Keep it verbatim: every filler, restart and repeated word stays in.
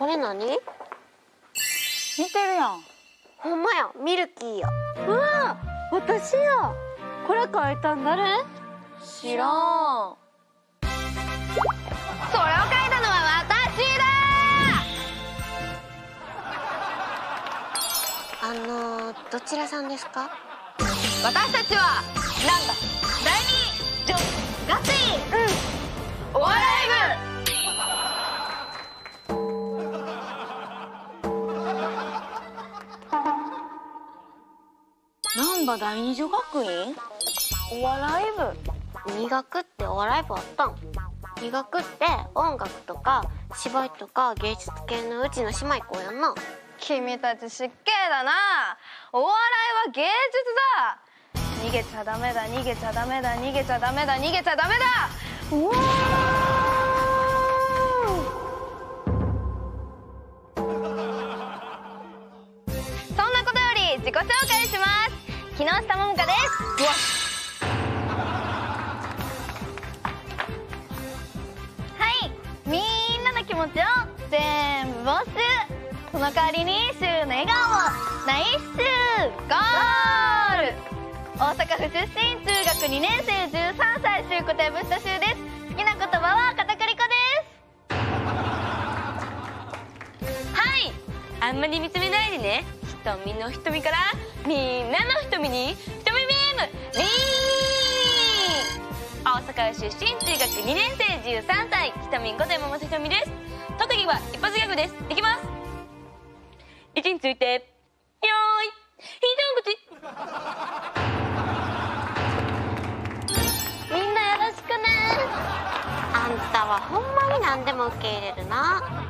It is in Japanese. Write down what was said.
これ何？似てるやん。 ほんまや、ミルキーや。 うわ、私や。これ書いたん誰？知らん。それを書いたのは私だ。 あのー、どちらさんですか？ 私たちはなんだ第二女ガスイ、うん、お笑い部。なんば第二女学院お笑い部。 二学ってお笑い部あったん？二学って音楽とか芝居とか芸術系のうちの姉妹校やんな。 君たち失敬だな。お笑いは芸術だ。逃げちゃダメだ、逃げちゃダメだ、逃げちゃダメだ、逃げちゃダメだ。うわそんなことより自己紹介します。木下桃香です。うわはい、みんなの気持ちを全部募集。その代わりに週の笑顔をナイスシューゴール。大阪府出身、中学にねん生、じゅうさんさい、シューこと藪下シューです。好きな言葉は片栗粉です。はい、あんまり見つめないでね。瞳の瞳からみんなの瞳に瞳ビームビーン。大阪府出身、中学にねん生、じゅうさんさい、ひとみんこと山本ひとみです。特技は一発ギャグです。いきます。位置についてよーい一口。 みんなよろしくね。あんたはほんまに何でも受け入れるな。